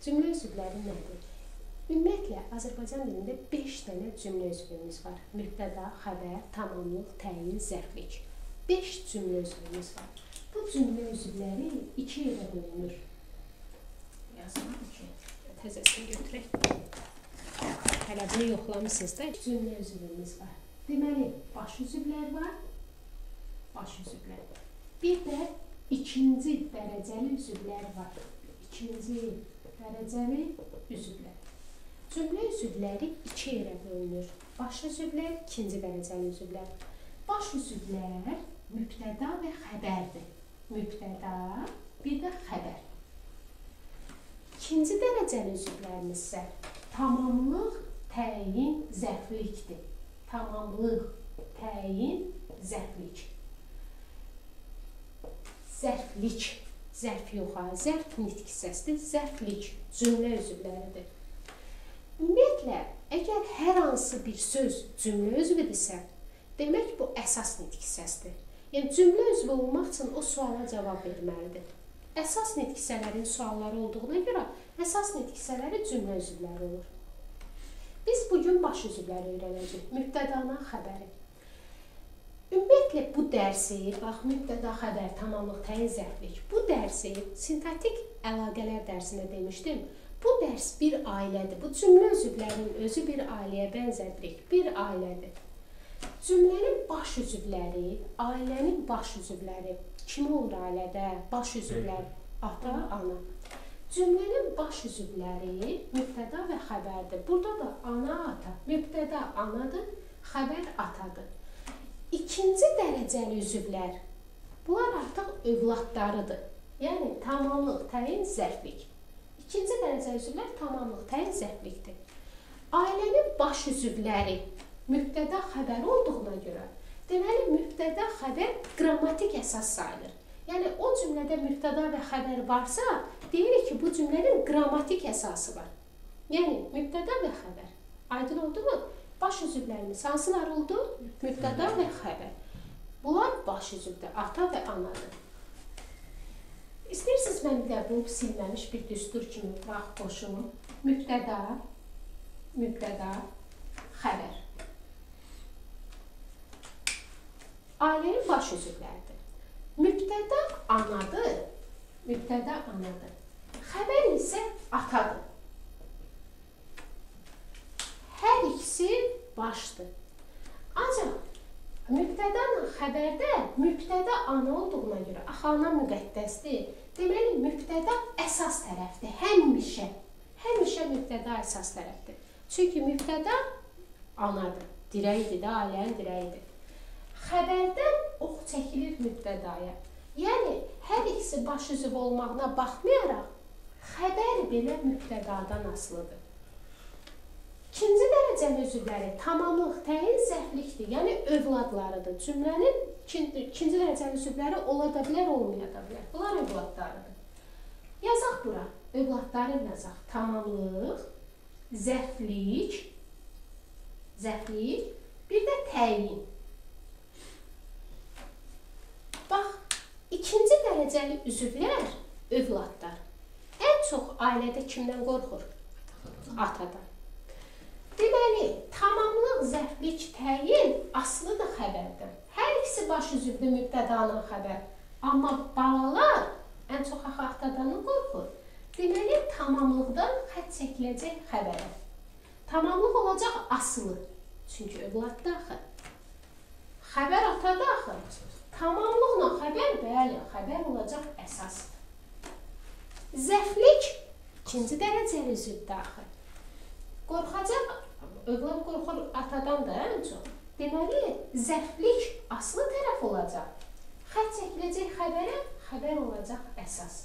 Cümlə üzvləri nədir? Ümumiyyətlə, Azərbaycan dilində 5 dənə cümlə üzvümüz var. Mübtəda, xəbər, tamamlıq, təyin, zərflik. 5 cümlə üzvümüz var. Bu cümlə üzvləri 2 yerə bölünür. Yazılır ki, təzəsini götürək. Hələ bunu yoxlamışsınız da. Cümlə üzvümüz var. Deməli, baş üzvlər var. Baş üzvlər. Bir də ikinci dərəcəli üzvlər var. İkinci dərəcəli üzvlər. Cümlə üzvləri 2 yerə bölünür. Baş üzvlər, ikinci dərəcəli üzvlər. Baş üzvlər mübtəda və xəbərdir. Mübtəda, bir də xəbər. İkinci dərəcəli üzvlərimiz isə tamamlıq, təyin, zərflikdir. Tamamlıq, təyin, zərflik. Zərflik, zərf yox, zərf nitq hissəsidir, zərflik cümlə üzvləridir. Ümumiyyətlə, əgər hər hansı bir söz cümlə üzvüdürsə, demək bu əsas nitq hissəsidir. Yəni, cümlə üzvü olmaq üçün o suala cavab verməlidir. Əsas nitq hissələrin sualları olduğuna görə, əsas nitq hissələri cümlə üzvləri olur. Biz bugün baş üzvləri öyrənəcəyik, mübtədanın xəbəri. Ümumiyyətlə, bu dərsi, bax, mübtəda, xəbər, tamamlıq, təyin, zərflik, bu dərsi sintaktik əlaqələr dərsində demişdim. Bu dərs bir ailədir. Bu cümlə üzvlərinin özü bir ailəyə bənzədirik. Bir ailədir. Cümlənin baş üzvləri, ailənin baş üzvləri. Kim olur ailədə? Baş üzvlər, ata, ana. Cümlənin baş üzvləri mübtəda və xəbərdir. Burada da ana, ata. Mübtəda anadır, xəbər atadır. İkinci dərəcəli üzvlər, bunlar artıq övladlarıdır. Yəni, tamamlıq, təyin, zərflik. İkinci dərəcəli üzvlər tamamlıq, təyin, zərflikdir. Ailənin baş üzvləri mübtəda, xəbər olduğuna görə, deməli, mübtəda, xəbər qrammatik əsas sayılır. Yəni, o cümlədə mübtəda və xəbər varsa, deyirik ki, bu cümlənin qrammatik əsası var. Yəni, mübtəda və xəbər. Aydın oldu mu? Baş üzvlərimiz hansılar oldu? Mübtəda və xəbər. Bunlar baş üzvdür, ata və anadır. İstəyirsiniz, mən bir də bu silməmiş bir düstur kimi vaxt qoşum. Mübtəda, xəbər. Ailənin baş üzvləridir. Mübtəda anadır, xəbər isə atadır. Hər ikisi başdır. Ancaq mübtədanın xəbərdə mübtəda ana olduğuna görə, axı ana müqəddəsdir. Deməli, mübtəda əsas tərəfdir, həmişə. Həmişə mübtəda əsas tərəfdir. Çünki mübtəda anadır, dirəkdir də, ailənin dirəyidir. Xəbərdən ox çəkilir mübtədaya. Yəni, hər ikisi baş üzv olmağına baxmayaraq, xəbər belə mübtədadan asılıdır. İkinci dərəcəli üzvləri tamamlıq, təyin, zərflikdir, yəni övladlarıdır. Cümlənin ikinci dərəcəli üzvləri ola da bilər, olmaya da bilər. Bunlar övladlarıdır. Yazaq bura, övladları yazaq. Tamamlıq, zərflik, bir də təyin. Bax, ikinci dərəcəli üzvlər övladlar. Ən çox ailədə kimdən qorxur? Atadan. Deməli, tamamlıq, zərflik, təyin asılıdır xəbərdən. Hər ikisi baş üzvdür mübtədanın xəbər. Amma balalar ən çox atadanı qorxur. Deməli, tamamlıqdan xətt çəkiləcək xəbərə. Tamamlıq olacaq asılı. Çünki övladda axı. Xəbər atada axı. Tamamlıqla xəbər, bəli, xəbər olacaq əsas. Zərflik ikinci dərəcəli üzvdür axı. Qorxacaq, övlad qorxur atadan da ən çox. Deməli, zərflik asılı tərəf olacaq. Xətt çəkiləcək xəbərə, xəbər olacaq əsas.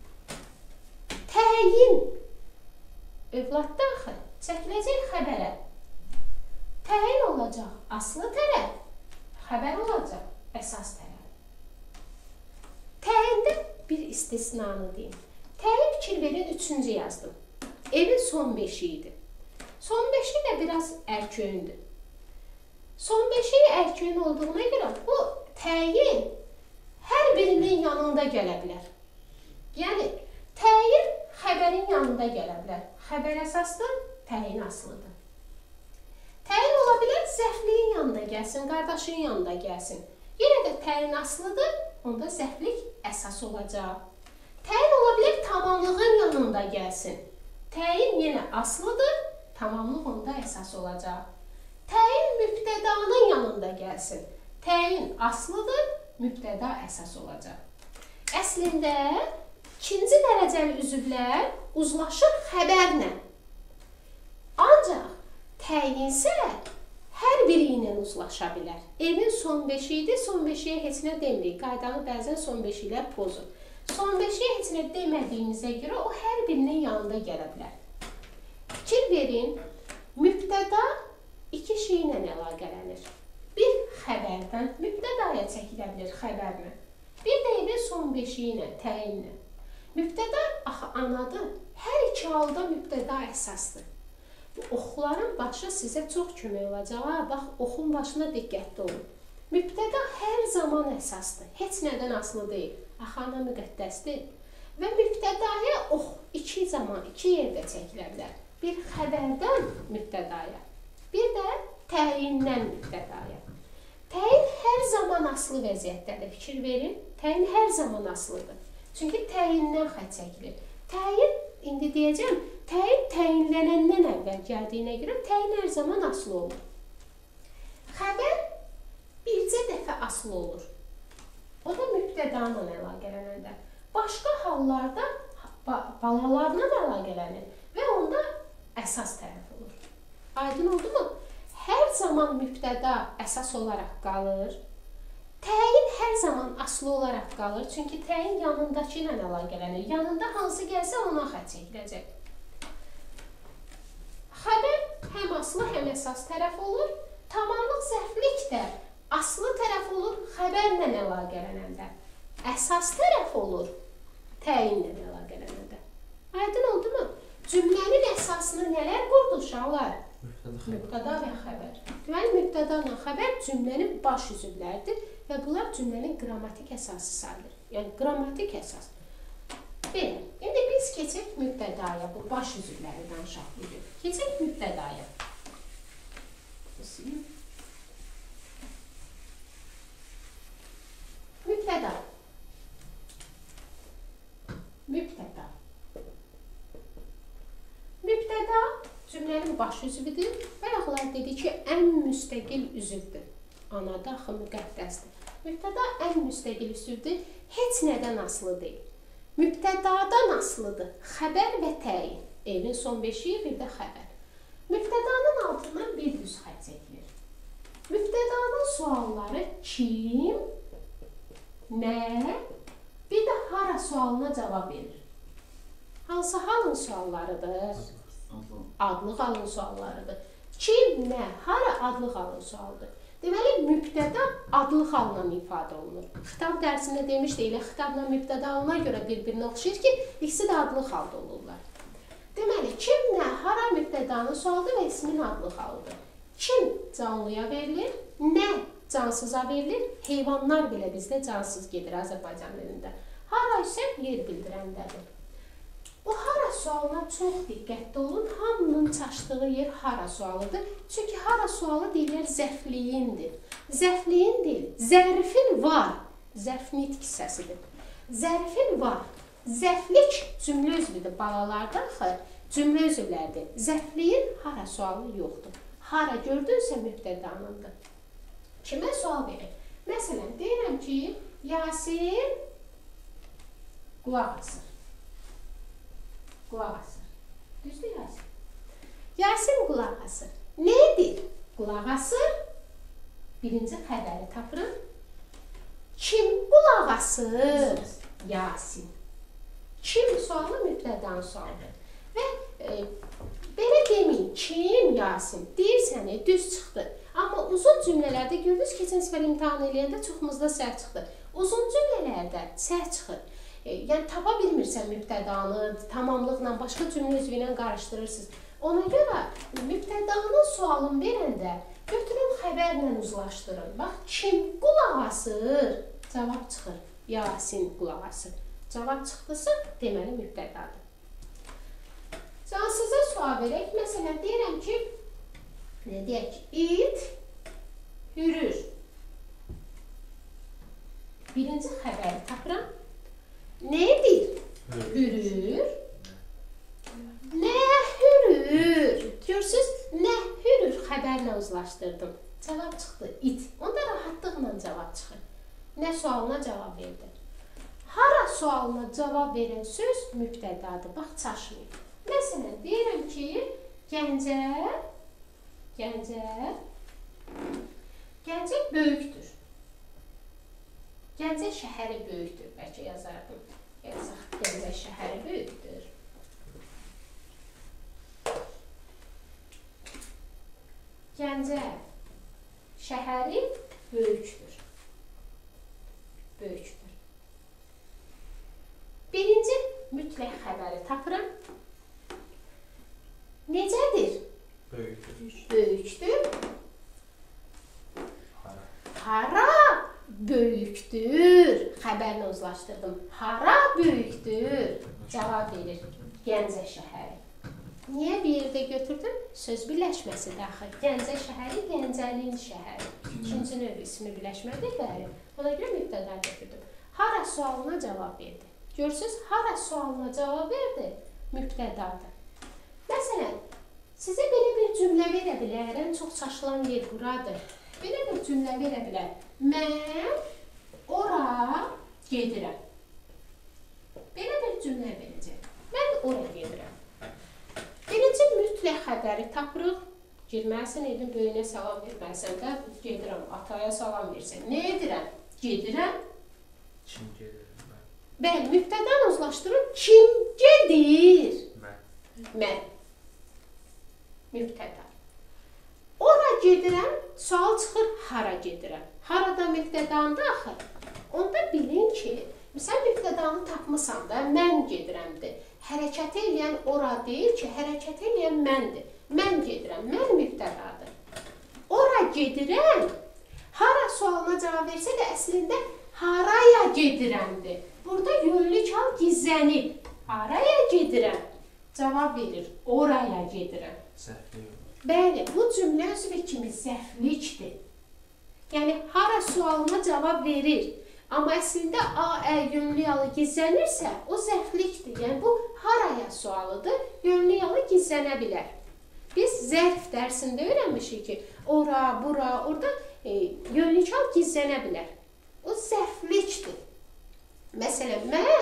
Təyin, övladda axı, çəkiləcək xəbərə. Təyin olacaq asılı tərəf, xəbər olacaq əsas tərəf. Təyində bir istisnanı deyim. Təyin fikir verin, 3-cü yazdım. Evin son beşiyidir. Son beşi də biraz ərköyündür. Son beşi ərköyün olduğuna görə bu təyin hər birinin yanında gələ bilər. Yəni, təyin xəbərin yanında gələ bilər. Xəbər əsasdır, təyin asılıdır. Təyin ola bilər, zərfliyin yanında gəlsin, qardaşın yanında gəlsin. Yenə də təyin asılıdır, onda zərflik əsas olacaq. Təyin ola bilər, tamamlığın yanında gəlsin. Təyin yenə asılıdır, tamamlıq onda əsas olacaq. Təyin mübtədanın yanında gəlsin. Təyin aslıdır, mübtəda əsas olacaq. Əslində, ikinci dərəcəli üzvlər uzlaşır xəbərlə. Ancaq təyinsə hər biri ilə uzlaşa bilər. Evin son beşi idi, son beşiyə heç nə demirik. Qaydanı bəzən son beşiklər pozur. Son beşiyə heç nə demədiyimizə görə o hər birinin yanında gələ bilər. Fikir verin, mübtəda iki şeylə əlaqələnir. Bir xəbərdən mübtədaya çəkilə bilir xəbərlə. Bir də evin son beşiyi ilə, təyinlə. Mübtəda axı anadır. Hər iki halda mübtəda əsasdır. Bu oxların başı sizə çox kömək olacaq. Bax, oxun başına diqqətli olun. Mübtəda hər zaman əsasdır. Heç nədən asılı deyil. Axı ana müqəddəsdir. Və mübtədaya ox iki zaman, iki yerdə çəkilə bilər. Bir xəbərdən mübtədaya. Bir də təyindən mübtədaya. Təyin hər zaman asılı vəziyyətdədir. Fikir verin, təyin hər zaman asılıdır. Çünki təyindən xətt çəkilir. Təyin, indi deyəcəm, təyin təyinlənəndən əvvəl gəldiyinə görə təyin hər zaman asılı olur. Xəbər bircə dəfə asılı olur. O da mübtədanla əlaqələnəndə. Başqa hallarda balalarla əlaqələnir və onda əsas tərəf olur. Aydın oldu mu? Hər zaman mübtəda əsas olaraq qalır. Təyin hər zaman asılı olaraq qalır. Çünki təyin yanındakı ilə əlaqələnir. Yanında hansı gəlsə ona xətt çəkiləcək. Xəbər həm asılı, həm əsas tərəf olur. Tamamlıq zərflik də asılı tərəf olur xəbərlə əlaqələnəndə. Əsas tərəf olur təyinlə əlaqələnəndə. Aydın oldu mu? Cümlənin əsasını nələr qurdu uşaqlar? Mübtəda və xəbər. Deməli, mübtəda ilə xəbər cümlənin baş üzvləridir və bunlar cümlənin qrammatik əsası sayılır. Yəni, qrammatik əsas. Belə, indi biz keçək mübtədaya, bu baş üzvləri danışaq bugün. Keçək mübtədaya. Mübtəda. Mübtəda. Mübtəda cümlənin baş üzvüdür. Bayaqlar dedi ki, ən müstəqil üzvdür. Anada axı müqəddəsdir. Mübtəda ən müstəqil üzvdür. Heç nədən asılı deyil. Mübtədadan asılıdır. Xəbər və təyin. Evin son beşiyi, bir də xəbər. Mübtədanın altından bir düz xətt çəkilir. Mübtədanın sualları kim, nə, bir də hara sualına cavab verir. Hansı halın suallarıdır? Adlı halın suallarıdır. Kim, nə, hara adlı halın sualıdır. Deməli, mübtəda adlı halla ifadə olunur. Xitab dərsində demişdi, elə xitabla mübtəda ona görə bir-birinə oxşayır ki, ikisi də adlı halda olurlar. Deməli, kim, nə, hara mübtədanın sualıdır və ismin adlı halıdır. Kim canlıya verilir, nə cansıza verilir, heyvanlar belə bizdə cansız gedir Azərbaycan dilində. Hara isə yer bildirəndədir. Bu hara sualına çox diqqətli olun. Hamının çaşdığı yer hara sualıdır. Çünki hara sualı deyilər zərfliyindir. Zərfliyin deyil, zərfin var. Zərf nitq hissəsidir. Zərfin var. Zərflik cümlə üzvüdür balalarda axı. Cümlə üzvlərdir. Zərfliyin hara sualı yoxdur. Hara gördünsə mübtədanındır. Kimə sual verir? Məsələn, deyirəm ki, Yasin qulaq asır. Qulaq asır. Düzdür Yasin? Yasin qulaq asır. Nə edir? Qulaq asır. Birinci xəbəri tapırıq. Kim qulaq asır? Yasin. Kim sualı mübtədanın sualıdır. Və belə deməyin, kim Yasin? Deyirsəni, düz çıxdı. Amma uzun cümlələrdə gördünüz, keçən səfər imtahan eləyəndə çoxumuzda səhv çıxdı. Uzun cümlələrdə səhv çıxır. Yəni, tapa bilmirsən mübtədanı, tamamlıqla, başqa cümlə üzvü ilə qarışdırırsınız. Ona görə mübtədanın sualını verəndə götürün xəbərlə uzlaşdırın. Bax, kim qulaq asır? Cavab çıxır. Yasin qulaq asır. Cavab çıxdısa, deməli mübtədadır. verək. Məsələn, deyirəm ki, nə deyək ki, it hürür. Birinci xəbəri tapıram. Nə edir? Hürür. Nə hürür? Görürsünüz, nə hürür xəbərlə uzlaşdırdım. Cavab çıxdı, it. Onda rahatlıqla cavab çıxır. Nə sualına cavab verdi? Hara sualına cavab verən söz mübtədadır. Bax, çaşmayın. Məsələn, deyirəm ki, Gəncə böyükdür. Gəncə şəhəri böyükdür. Bəlkə yazardım. Gəncə şəhəri böyükdür. Gəncə şəhəri böyükdür. Birinci mütləq xəbəri tapıram. Necədir? Böyükdür. Hara böyükdür? Xəbərlə uzlaşdırdım. Hara böyükdür? Cavab verir. Gəncə şəhəri. Niyə bir yerdə götürdüm? Söz birləşməsi daxil. Gəncə şəhəri, Gəncənin şəhəri. İkinci növ ismi birləşmədir bəri. Ona görə mübtəda götürdüm. Hara sualına cavab verdi. Görürsünüz, hara sualına cavab verdi, mübtədadır. Məsələn, sizə belə bir cümlə verə bilərəm, çox çaşılan yer buradır. Belə bir cümlə verə bilər. Mən ora gedirəm. Belə bir cümlə verəcək. Mən ora gedirəm. Birinci mütləq xəbəri tapırıq. Girməlisən, edin, böyünə salam verməlisən də, gedirəm, ataya salam versən. Nə edirəm? Gedirəm. Kim gedir? Bəli, mübtədanı uzlaşdırın. Kim gedir? Mən. Mübtəda. Ora gedirəm, sual çıxır, hara gedirəm. Harada mübtədanı daxil. Onda bilin ki, sən mübtədanı tapmısan da, mən gedirəmdir. Hərəkət eləyən ora deyil ki, hərəkət eləyən məndir. Mən gedirəm, mən mübtədadır. Ora gedirəm, hara sualına cavab versə də əslində haraya gedirəmdir. Burada yönlük hal gizlənib. Haraya gedirəm? Cavab verir, oraya gedirəm. Zərflik. Bəli, bu cümlə özü kimi zərflikdir. Yəni, hara sualına cavab verir. Amma əslində A, yönlü yalı gizlənirsə, o zərflikdir. Yəni, bu haraya sualıdır, yönlü yalı gizlənə bilər. Biz zərf dərsində öyrənmişik ki, ora, bura, orada yönlü hal gizlənə bilər. O zərflikdir. Məsələn,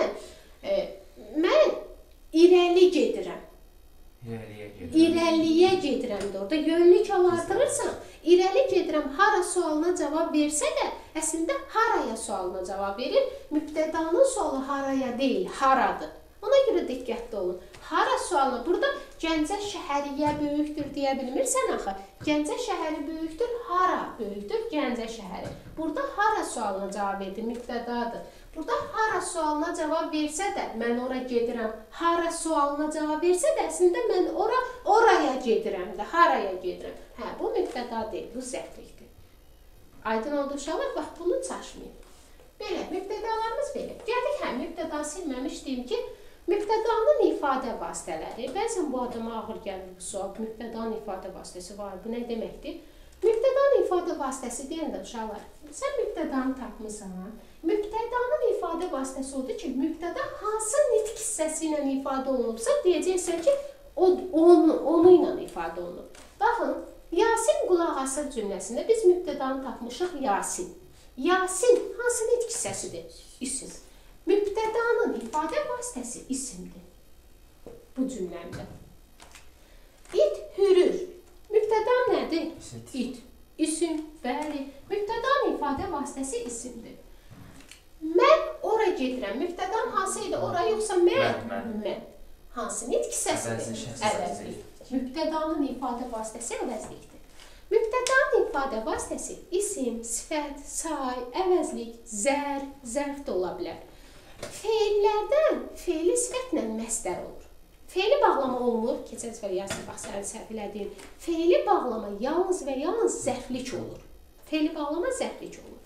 mən irəli gedirəm. İrəliyə gedirəm də orada. Yönlük hal artırırsan, irəli gedirəm, hara sualına cavab versə də, əslində haraya sualına cavab verir. Mübtədanın sualı haraya deyil, haradır. Ona görə diqqətli olun. Hara sualına, burada Gəncə şəhəriyə böyükdür deyə bilmirsən axı. Gəncə şəhəri böyükdür, hara böyükdür? Gəncə şəhəri. Burada hara sualına cavab verdi, mübtədadır. Burada hara sualına cavab versə də, mən ora gedirəm. Hara sualına cavab versə də, əslində mən oraya gedirəm də, haraya gedirəm. Hə, bu mübtəda deyil, bu zərflikdir. Aydın oldu uşaqlar, bax bunu çaşmayın. Belə, mübtədalarımız belə. Gəldik, hə, mübtəda silməmiş deyim ki, mübtədanın ifadə vasitələri. Bəzən bu adama ağır gəlir bu sual. Mübtədanın ifadə vasitəsi var. Bu nə deməkdir? Mübtədanın ifadə vasitəsi deyəndə uşaqlar, sən mübtədanı tapmısan. Mübtədanın ifadə vasitəsi odur ki, mübtəda hansı nitq hissəsi ilə ifadə olunubsa, deyəcəksən ki, onu ilə ifadə olunub. Baxın, Yasin qulaq asır cümləsində biz mübtədanı tapmışıq Yasin. Yasin hansı nitq hissəsidir? İsim. Mübtədanın ifadə vasitəsi isimdir. Bu cümləmdə. İt hürür. Mübtəda nədir? İt. İsim, bəli. Mübtədanın ifadə vasitəsi isimdir. Mən ora gedirəm. Mübtədan hansı idi? Ora yoxsa mən? Mən. Hansı nitq hissəsidir? Əvəzlik. Mübtədanın ifadə vasitəsi əvəzlikdir. Mübtədanın ifadə vasitəsi isim, sifət, say, əvəzlik, zərf də ola bilər. Feillərdən feili sifətlə məsdər olur. Feili bağlama olmur. Keçən səfər Yasin bax sənin səhv elədiyim. Feili bağlama yalnız və yalnız zərflik olur. Feili bağlama zərflik olur.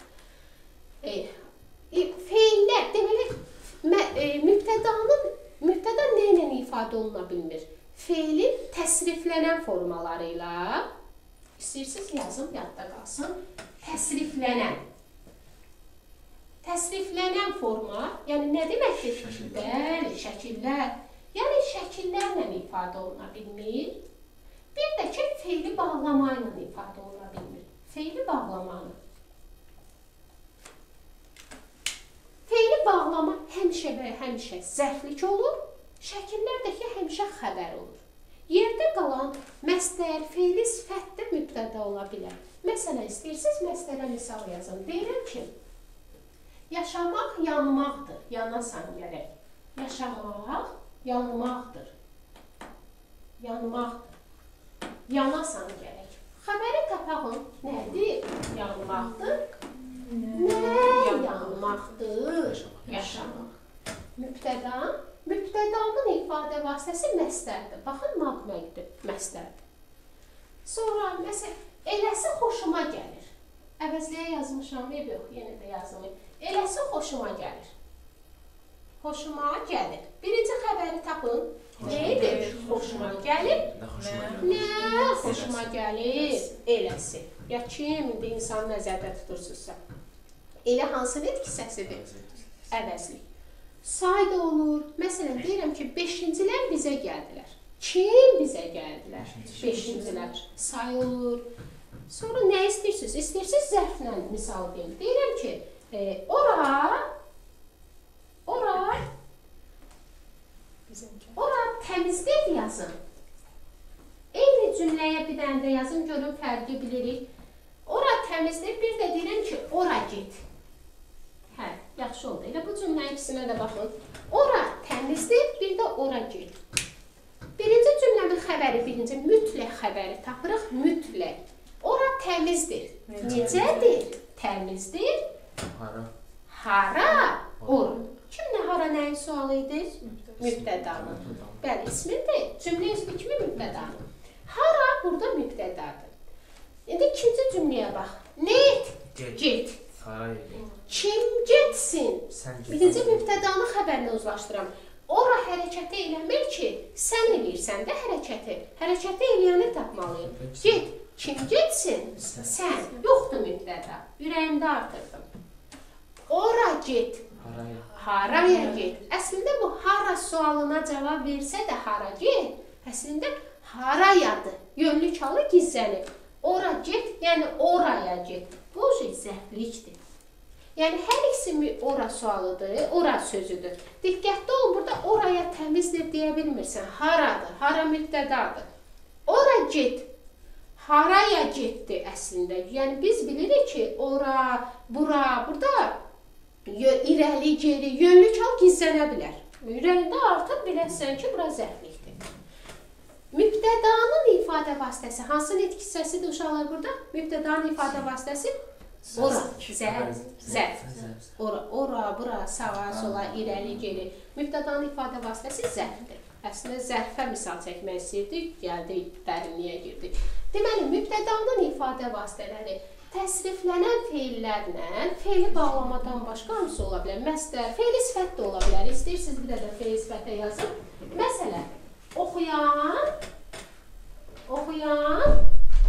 Feillər, deməli, mübtəda nə ilə ifadə oluna bilmir? feilin təsriflənən formaları ilə, istəyirsiniz yazın, yadda qalsın, təsriflənən. Təsriflənən forma, yəni nə deməkdir? Bəli, şəkillər. Yəni şəkillərlə ifadə oluna bilmir. Bir də ki, feili bağlama ilə ifadə oluna bilmir. Feili bağlamanı. Feili bağlama həmişə və həmişə zərflik olur. Şəkillər də ki, həmişə xəbər olur. Yerdə qalan məstər, feili sifətdə mübtəda ola bilər. Məsələn, istəyirsiniz, məstərə misal yazın. Deyirəm ki, yaşamaq yanmaqdır, yanasan gərək. Yaşamaq yanmaqdır, yanmaqdır, yanasan gərək. Xəbəri tapağın nədir? Yanmaqdır. Nə yanmaqdır? Yaşamaq. Mübtəda, mübtədanın ifadə vasitəsi məstərdir. Baxın, maqməkdir, məstərdir. Sonra, məsələn, eləsi xoşuma gəlir. Əvəzliyə yazmışam, yox, yenə də yazılmayım. Eləsi xoşuma gəlir. Xoşuma gəlir. Birinci xəbəri tapın. Neydir? Xoşuma gəlir. Nə xoşuma gəlir? Eləsi. Ya kim indi insanı nəzərdə tutursunuzsa? Elə hansı nitq hissəsidir? Əvəzlik. Say da olur. Məsələn, deyirəm ki, 5-cilər bizə gəldilər. Kim bizə gəldilər? 5-cilər. Say olur. Sonra nə istəyirsiniz? İstəyirsiniz zərflə misal deyim. Deyirəm ki, ora təmizdir yazın. Eyni cümləyə bir dənə də yazın, görün fərqi bilirik. Ora təmizdir, bir də deyirəm ki, ora get. Hə, yaxşı oldu. Elə bu cümlə ikisinə də baxın. Ora təmizdir, bir də ora get. Birinci cümləmin xəbəri, birinci mütləq xəbəri tapırıq, mütləq. Ora təmizdir. Necədir? Təmizdir. Hara? Ora. Kim nə hara nəyin sualı idi? Mübtədanın. Bəli, ismidir. Cümlə ismi kimi mübtədanın. Hara burada mübtədadır. İndi ikinci cümləyə bax. Net. Get. Kim getsin? Birinci mübtədanın xəbərini uzlaşdıram. Ora hərəkəti eləmir ki, sən eləyirsən də hərəkəti. Hərəkəti eləyəni tapmalıyım. Get. Kim getsin? Sən. Yoxdur mübtəda. Ürəyimdə artırdım. Ora get. Haraya get. Əslində bu hara sualına cavab versə də hara get, əslində harayadır. Yönlük halı gizlənir. Ora get, yəni oraya get. Bu zərflikdir. Yəni hər ikisi ora sualıdır, ora sözüdür. Diqqətli olun, burada oraya təmizdir deyə bilmirsən. Haradır, hara mübtədadır. Ora get. Haraya getdi əslində. Yəni biz bilirik ki, ora, bura, burada irəli, geri, yönlük hal gizlənə bilər. Ürəyində artıq biləsən ki, bura zərflikdir. Mübtədanın ifadə vasitəsi hansı nitq hissəsidir uşaqlar burada? Mübtədanın ifadə vasitəsi ora, zərf. Ora, bura, sağa, sola, irəli, geri. Mübtədanın ifadə vasitəsi zərfdir. Əslində zərfə misal çəkmək istəyirdik, gəldik, dərinliyə girdik. Deməli, mübtədanın ifadə vasitələri təsriflənən feillərlə feili bağlamadan başqa hamısı ola bilər. Məsələn, feili sifət də ola bilər. İstəyirsiniz bir də feili sifətə yazın. Məsələn, oxuyan,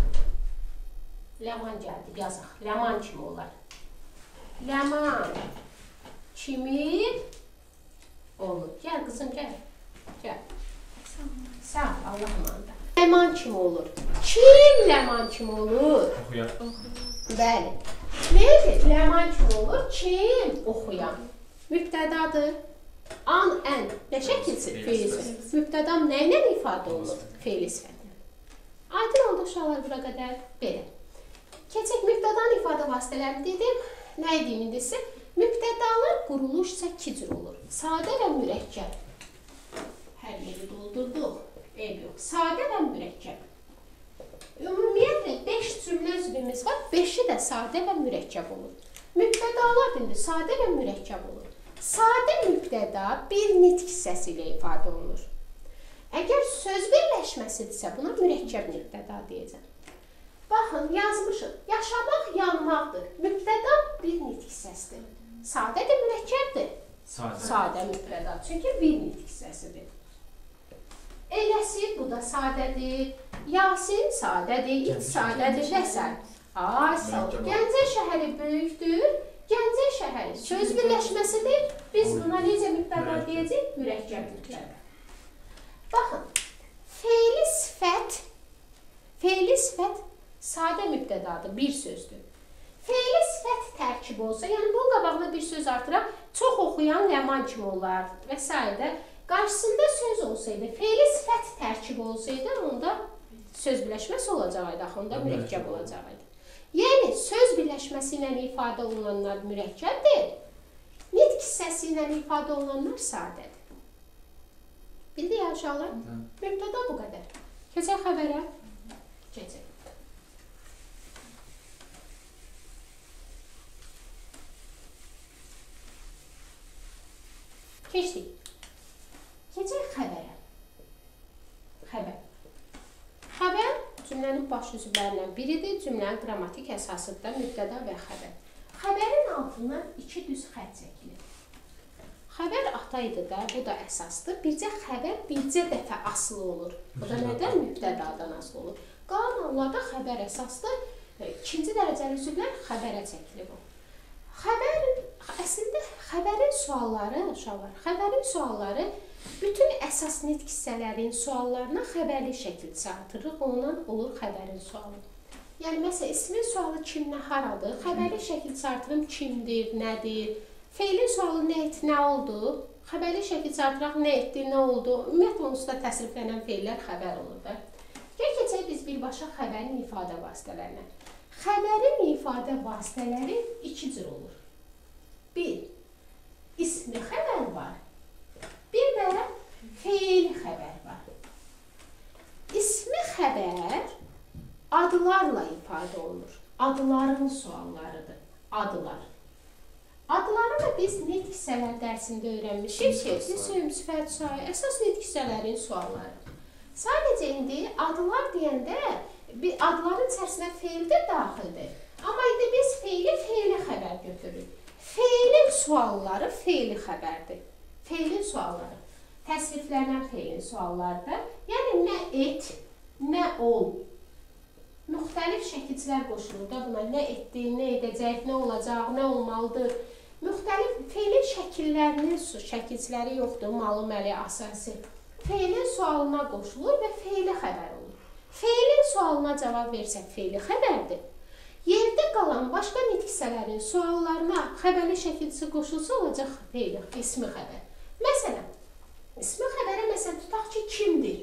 ləman gəldi, yazaq. Ləman kimi olar. Ləman kimi olur. Gəl qızım, gəl. Gəl. Sağ ol, Allah amanında. Ləman kimi olur. Kim ləman kimi olur? Oxuyan. Bəli. Nədir? Ləman kimi olur. Kim? Oxuyan. Mübtədadır. An, ən. Nə şəkilsiz? Feil sifət. Mübtədam nə ilə ifadə olunur? Feil sifətinə. Aydın oldu uşaqlar bura qədər? Belə. Keçək mübtədanın ifadə vasitələrini dedim. Nə edeyim indi sizə? Mübtədalar quruluş isə iki cür olur. Sadə və mürəkkəb. Hər yeri doldurduq. Eyb yox. Sadə və mürəkkəb. Ümumiyyətlə 5 cümlə üzvümüz var. 5-i də sadə və mürəkkəb olur. Mübtədalar dilində sadə və mürəkkəb olur. Sadə mübtəda bir nitq hissəsi ilə ifadə olunur. Əgər söz birləşməsidirsə buna mürəkkəb mübtəda deyəcəm. Baxın, yazmışıq. Yaşamaq yanmaqdır. Mübtəda bir nitq hissəsidir. Sadədir, mürəkkəbdir. Sadə mübtəda. Çünki bir nitq hissəsidir. Eləsir, bu da sadədir. Yasin sadədir, İt sadədir və s. Ay, sağ ol. Gəncə şəhəri böyükdür. Gəncə şəhəri söz birləşməsidir. Biz buna necə mübtəda deyəcəyik? Mürəkkəb mübtəda. Baxın, fe'li sifət sadə mübtədadır, bir sözdür. Fe'li sifət tərkib olsa, yəni bunun qabağına bir söz artıraq, çox oxuyan ləman kimi olar və s. Qarşısında söz olsaydı, fe'li sifət tərkib olsaydı, onda söz birləşməsi olacaqdı, onda mürəkkəb olacaqdı. Yəni, söz birləşməsi ilə ifadə olunanlar mürəkkəbdir, nitq hissəsi ilə ifadə olunanlar sadədir. Bildi ya uşaqlar? Mübtəda bu qədər. Keçək xəbərə. Keçək. Keçdik. Keçək xəbərə. Xəbər. Xəbər cümlənin baş üzvlərindən biridir. Cümlənin qrammatik əsasıdır, mübtəda və xəbər. Xəbərin altından 2 düz xətt çəkilir. Xəbər ata idi da, bu da əsasdır. Bircə xəbər bircə dəfə asılı olur. Bu da nədən? Mübtədadan asılı olur. Qalan hallarda xəbər əsasdır. İkinci dərəcəli üzvlər xəbərə çəkilir bu. Əslində xəbərin sualları bütün əsas nitq hissələrin suallarına xəbərli şəkildə çatdırırıq, ondan olur xəbərin sualı. Yəni, məsələn, ismin sualı kimlə, haradır? Xəbərli şəkildə çatdırım kimdir, nədir? Fe'lin sualı nə etdi, nə oldu? Xəbərli şəkildə çatdıraq nə etdi, nə oldu? Ümumiyyətlə, onsuz da təsriflənən fe'llər xəbər olur da. Keçək biz birbaşa xəbərin ifadə vasitələrinə. Xəbərin ifadə vasitələri 2 cür olur. 1. İsmi xəbər var. Bir də fe'li xəbər var. İsmi xəbər adlarla ifadə olunur. Adların suallarıdır. Adlar. Adları da biz nitq hissələr dərsində öyrənmişik ki, isim, sifət, sayə, əsas nitq hissələrin sualları. Sadəcə indi adlar deyəndə adların içərisinə fe'l də daxildir. Amma indi biz fe'li xəbər götürürük. Fe'lin sualları fe'li xəbərdir. Fe'lin sualları. Təsriflənən fe'lin suallardır. Yəni, nə et, nə ol. Müxtəlif şəkilçilər qoşulur da buna. Nə etdi, nə edəcək, nə olacaq, nə olmalıdır. Müxtəlif fe'lin şəkillərinin şəkilçiləri yoxdur. Malı, məli, asası. Fe'lin sualına qoşulur və fe'li xəbər olur. Fe'lin sualına cavab versək fe'li xəbərdir. Yerdə qalan başqa nitq hissələrin suallarına xəbərli şəkilçisi qoşulsa olacaq fe'li, ismi xəbər. Məsələn, ismi xəbərə tutaq ki, kimdir?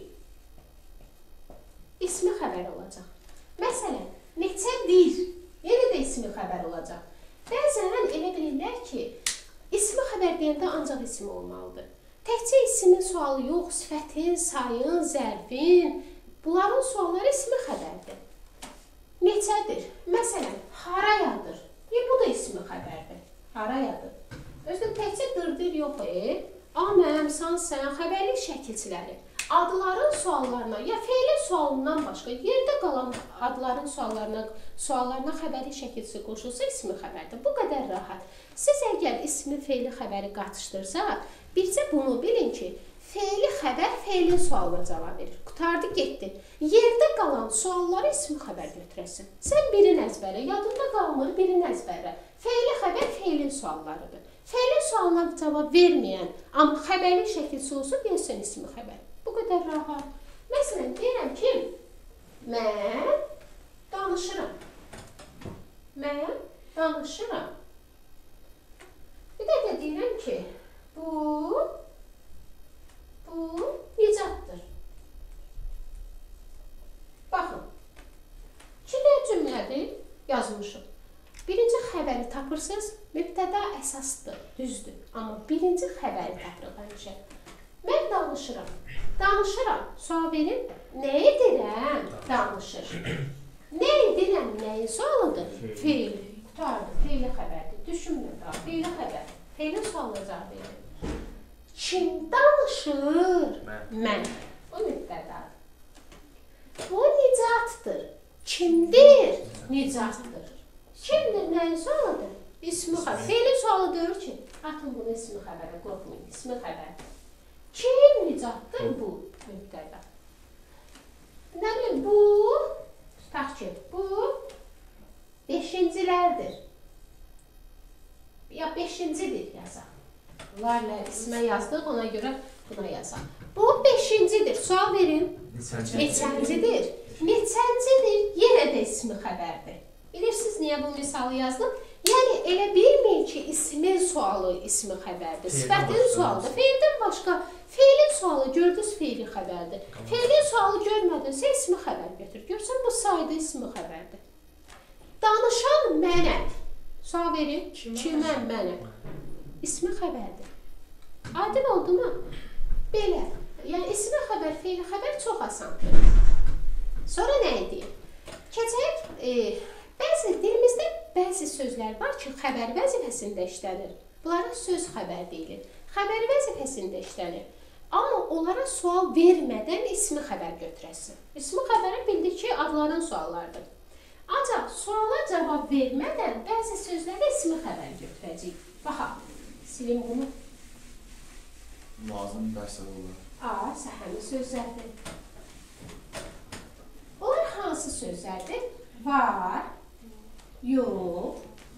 İsmi xəbər olacaq. Məsələn, neçədir? Yenə də ismi xəbər olacaq. Bəzən elə bilirlər ki, ismi xəbər deyəndə ancaq ismi olmalıdır. Təkcə ismin sualı yox, sifətin, sayın, zərfin, bunların sualları ismi xəbərdir. Neçədir? Məsələn, harayadır. Bu da ismi xəbərdir. Harayadır. Özdə təkcə dırdır yox, aməm, sən, xəbərlik şəkilçiləri. Adların suallarına, ya fe'lin sualından başqa, yerdə qalan adların suallarına xəbərlik şəkilçisi qoşulsa ismi xəbərdir. Bu qədər rahat. Siz əgər ismi fe'li xəbəri qatışdırsa, bircə bunu bilin ki, fe'li xəbər fe'lin sualına cavab verir. Qutardı, getdi. Yerdə qalan sualları ismi xəbər götürəsin. Sən birini əzbərlə, yadında qalmır, birini əzbərlə. Fe'li xəbər fe'lin suallarıdır. Fe'lin sualına cavab verməyən, amma xəbərli şəkilçisi olsa, deyəsən ismi xəbər. Bu qədər rahat. Məsələn, deyirəm ki, mən danışıram. Mən danışıram. Bir də deyirəm ki, bu nicatdır. Baxın, 2 cümlədir yazmışım. Birinci xəbəri tapırsınız, mübtəda əsasdır, düzdür. Amma birinci xəbəri tapırıq həmişə. Mən danışıram. Danışıram. Sual verin. Nə edirəm? Danışır. Nə edirəm? Nəyin sualıdır? Fe'l. Qutardı. Fe'li xəbərdir. Düşünmür daha. Fe'li xəbər. Fe'li sualına cavab verir. Kim danışır? Mən. Bu mübtədadır. Bu nicatdır. Kimdir? Nicatdır. Kimdir? Nəyin sualıdır? İsmi xəbər. Fe'li sualı deyir ki, atın bunu ismi xəbərə, qorxmayın. İsmi xəbərdir. Kim nicatdır bu? mübtəda. Nə bilim, bu, tutaq ki, bu 5-cilərdir. Ya 5-cidir yazaq. Bunlarla ismə yazdıq, ona görə buna yazaq. Bu 5-cidir. Sual verin. Neçəncidir? Neçəncidir? Yenə də ismi xəbərdir. Bilirsiniz, niyə bu misalı yazdım? Yəni, elə bilməyin ki, ismin sualı ismi xəbərdir. Sifətin sualıdır. Feildən başqa, feilin sualı gördünüz, feili xəbərdir. Feilin sualı görmədinsə, ismi xəbər götür. Görsən, bu sayda ismi xəbərdir. Danışan mənəm. Sual verin. Kiməm mənəm? İsmi xəbərdir. Aydın oldu mu? Belə. Yəni, ismi xəbər, feili xəbər çox asandır. Sonra nə edir? Keçək, dilimizdə bəzi sözlər var ki, xəbər vəzifəsində işlənir. Bunlara söz xəbər deyilir. Xəbər vəzifəsində işlənir. Amma onlara sual vermədən ismi xəbər götürəsin. İsmi xəbəri bildik ki, adların suallardır. Ancaq suala cavab vermədən bəzi sözlərə ismi xəbər götürəcəyik. Baxaq, silim bunu. Lazım bəsəl olur. Səhəmi sözlərdir. Onlar hansı sözlərdir? Var, yox,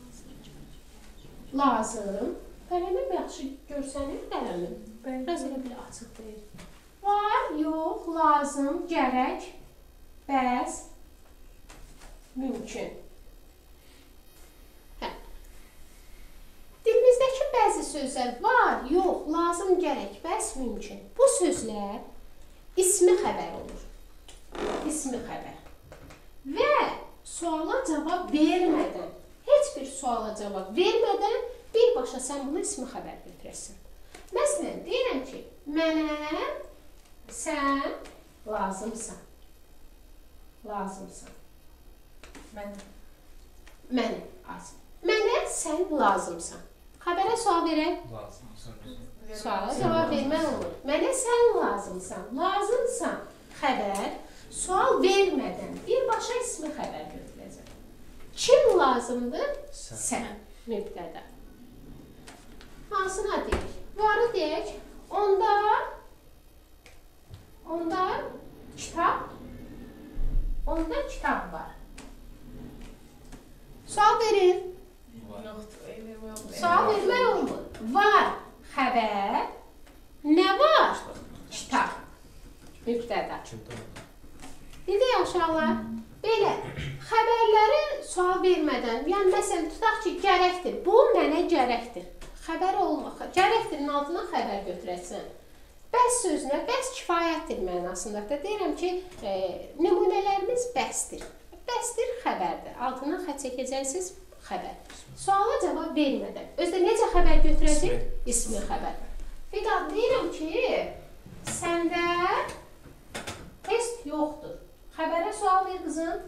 lazım. Qələmim yaxşı görsənir qələmim. Biraz elə belə açıq deyil. Var, yox, lazım, gərək, bəs, mümkün. Dilimizdəki bəzi sözlər var, yox, lazım, gərək, bəs, mümkün. Bu sözlər ismi xəbər olur. İsmi xəbər. Və suala cavab vermədən, heç bir suala cavab vermədən birbaşa sən bunu ismi xəbər götürəsən. Məsələn, deyirəm ki, mənə sən lazımsan. Lazımsan. Mənə. Mənə sən lazımsan. Xəbərə sual verək. Suala cavab vermək olur. Mənə sən lazımsan. Lazımsan. Xəbər. Sual vermədən birbaşa ismi xəbər götürəcək. Kim lazımdır? Sən. Mübtəda. Hansına deyək? Varı deyək. Onda kitab. Onda kitab var. Sual verin. Sual vermək olmur. Var. Xəbər. Nə var? Kitab. Mübtəda. Bildik uşaqlar, belə xəbərləri sual vermədən, yəni məsələn, tutaq ki, gərəkdir, bu mənə gərəkdir. Xəbər olmaq, gərəkdirin altına xəbər götürəsən. Bəs sözünə, bəs kifayətdir mənasında da deyirəm ki, nümunələrimiz bəsdir. Bəsdir xəbərdir, altından xət çəkəcəksiniz xəbər. Suala cavab vermədən, özdə necə xəbər götürəcək? İsmi xəbər. Bir daha deyirəm ki, səndə test yoxdur. Xəbərə sual ver, qızım.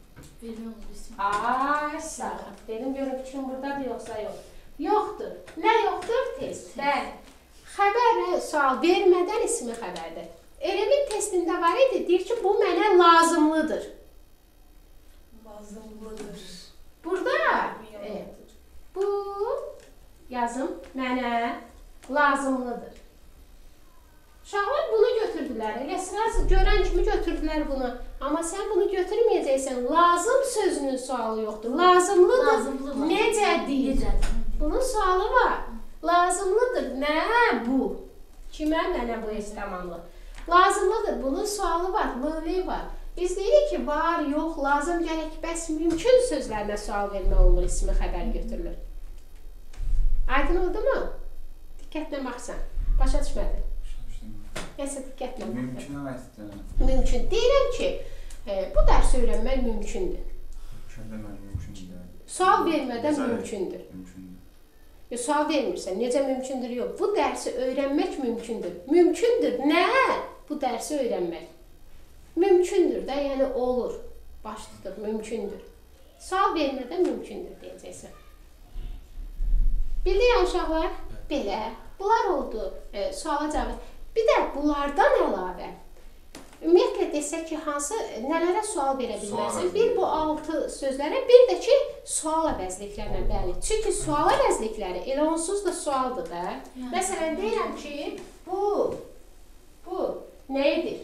Sağ ol. Dedim, görüm kim buradadır, yoxsa yox. Yoxdur. Nə yoxdur? Test. Bəli. Xəbərə sual vermədən ismi xəbərdir. Elmin testində var idi, deyir ki, bu mənə lazımlıdır. Lazımlıdır. Burada bu yazım mənə lazımlıdır. Uşaqlar bunu götürdülər. Elə sırası görən kimi götürdülər bunu. Amma sən bunu götürməyəcəksən. Lazım sözünün sualı yoxdur. Lazımlıdır. Necədir? Bunun sualı var. Lazımlıdır. Nə bu? Kimə? Mənə bu tamamlı. Lazımlıdır. Bunun sualı var. Lılığı var. Biz deyirik ki, var, yox, lazım, gərək, bəs mümkün sözlərlə sual vermək olmur, ismi xəbər götürülür. Aydın oldu mu? Diqqətlə baxsan. Başa düşmədi. Nəsə diqqətlə baxsan. Mümkün əməkdir. Mümkün. Deyirəm ki, bu dərs öyrənmək mümkündür. Mümkündür. Sual vermədən mümkündür. Mümkündür. Sual vermirsən, necə mümkündür? Yox, bu dərsi öyrənmək mümkündür. Mümkündür. Nə? Bu dərsi öyrənmək. Mümkündür də, yəni olur. Baş tutur, mümkündür. Sual vermədən mümkündür deyəcəksən. Bildik uşaqlar? Belə. Bunlar oldu. Suala cavab. Bir də bunlardan əlavə, ümumiyyətlə desək ki, nələrə sual verə bilməlisən? Bir, bu 6 sözlərə, bir də ki, sual əvəzliklərlə, bəli. Çünki sual əvəzlikləri elə onsuz da sualdır da. Məsələn, deyirəm ki, bu Nədir?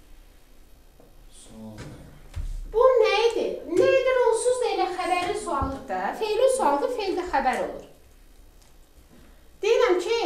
Sual. Bu nədir? Nədir onsuz da elə xəbərin sualıdır da. Feilin sualıdır, feil də xəbər olur. Deyirəm ki,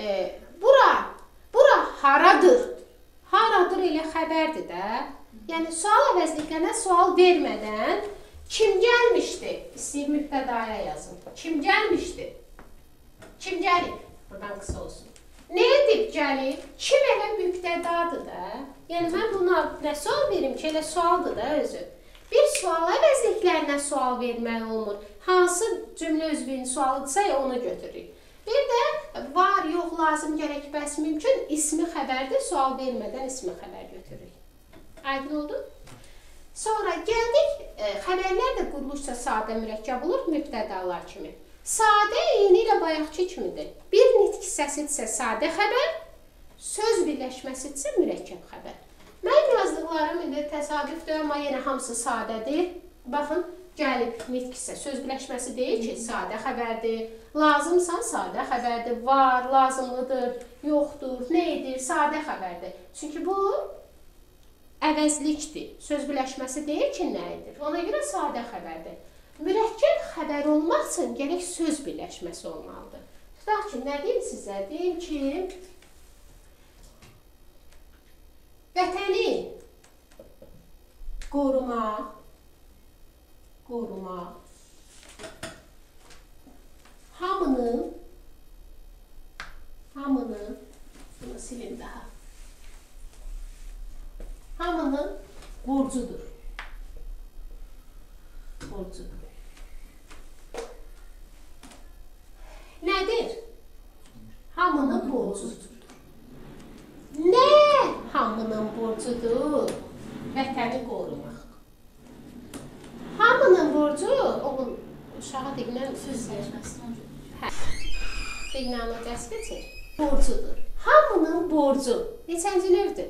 bura haradır? Haradır elə xəbərdir də. Yəni, sual əvəzliklərinə sual vermədən kim gəlmişdi? İstəyir mübtədaya yazın. Kim gəlmişdi? Kim gəlib? Buradan qısa olsun. Nə edib gəlib? Kim elə mübtədadır da? Yəni, mən buna nə sual verim ki, elə sualdır da özü. Bir sual əvəzliklərinə sual vermək olmur. Hansı cümlə üzvünün sualıdırsa, onu götürürük. Bir də var, yox, lazım, gərək, bəs, mümkün ismi xəbərdir. Sual vermədən ismi xəbər götürürük. Aydın oldu? Sonra gəldik, xəbərlər də quruluşca sadə mürəkkəb olur, mübtədalar kimi. Sadə eyni ilə bayaqki kimidir. Bir nitq hissəsidirsə sadə xəbər, söz birləşməsidirsə mürəkkəb xəbər. Mən yazdıqlarım indi təsadüfdür, amma yenə hamısı sadədir. Baxın, gəlib nitq hissə söz birləşməsi deyil ki, sadə xəbərdir. Lazımsa sadə xəbərdir, var, lazımlıdır, yoxdur, nə edir, sadə xəbərdir. Çünki bu əvəzlikdir. Söz birləşməsi deyil ki, nə edir? Ona görə sadə xəbərdir. Mürəkkəb xəbər olmaq üçün gərək söz birləşməsi olmalıdır. Tutaq ki, nə deyim sizə? Deyim ki, vətəni qorumaq, hamının, bunu silin daha, hamının borcudur. Nədir? Hamının borcudur. Nə hamının borcudur? Vətəni qorumaq. Hamının borcu, oğul, uşağa degnən degnanı dəst keçir. Borcudur. Hamının borcu. Neçənci növdür?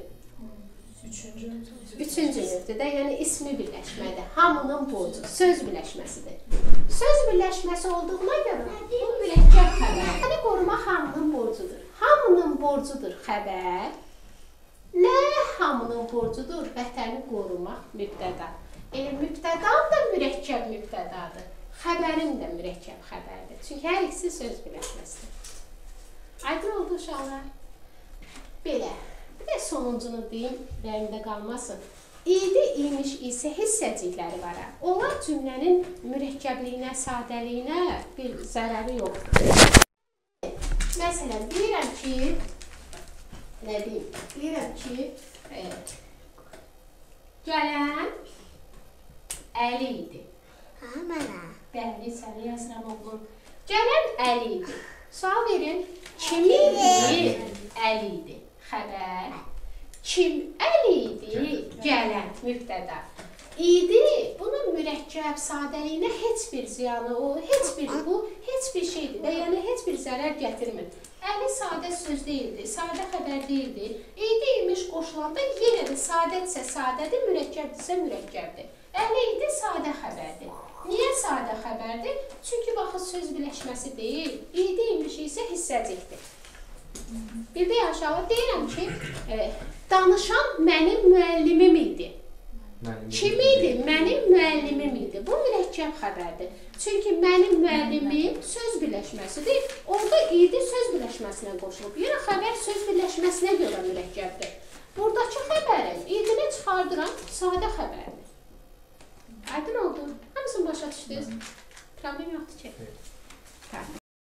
Üçüncü növdür də, yəni ismi birləşmədir. Hamının borcu, söz birləşməsidir. Söz birləşməsi olduğuna görə bu mürəkkəb xəbər. Vətəni qorumaq hamının borcudur. Hamının borcudur xəbər. Nə hamının borcudur? Vətəni qorumaq mübtəda. Elə mübtədam da mürəkkəb mübtədadır. Xəbərim də mürəkkəb xəbərdir. Çünki hər ikisi söz birləşməsidir. Aydın oldu uşaqlar? Belə. Bir də sonuncunu deyim, ürəyimdə qalmasın. İdi, imiş isə hissəcikləri var. Onlar cümlənin mürəkkəbliyinə, sadəliyinə bir zərəri yoxdur. Məsələn, deyirəm ki, nə deyim? Deyirəm ki, gələn Əli idi. Mənə. Bəli, səni yazıram oğlum. Gələn Əli idi. Sual verin, kim idi? Əli idi. Xəbər. Kim Əli idi? Gələn, mübtəda. İdi, bunun mürəkkəb, sadəliyinə heç bir ziyanı, bu heç bir şeydir də, yəni heç bir zərər gətirmir. Əli sadə söz deyildi, sadə xəbər deyildi. İdi imiş qoşulanda yenə də sadədirsə sadədir, mürəkkəbdirsə mürəkkəbdir. Əli idi sadə xəbərdir. Niyə sadə xəbərdir? Çünki baxın söz birləşməsi deyil, idi imiş isə hissəcikdir. Bir də aşağı deyirəm ki, danışan mənim müəllimim idi. Kim idi? Mənim müəllimim idi. Bu mürəkkəb xəbərdir. Çünki mənim müəllimim söz birləşməsidir. Orada idi söz birləşməsinə qoşulub. Yəni xəbər söz birləşməsinə görə mürəkkəbdir. Buradakı xəbərin idini çıxardıram, sadə xəbərdir. Aydın oldu. Hamısını başa düşdünüz? Problem yoxdur ki.